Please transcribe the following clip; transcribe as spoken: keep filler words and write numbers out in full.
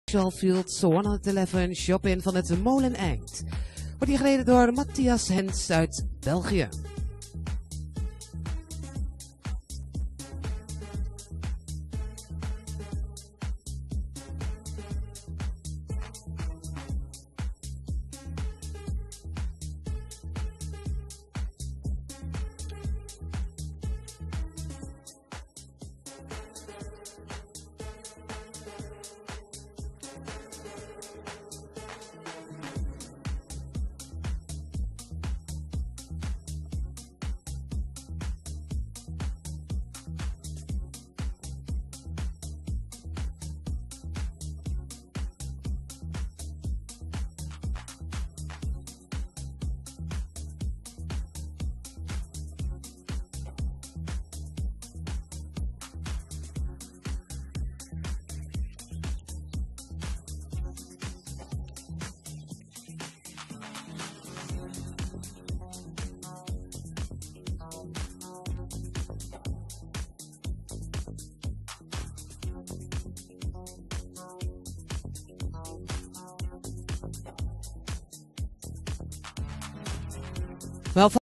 Fields honderdelf Shop-in van het Moleneind. Wordt hier gereden door Matthias Hens uit België. Wel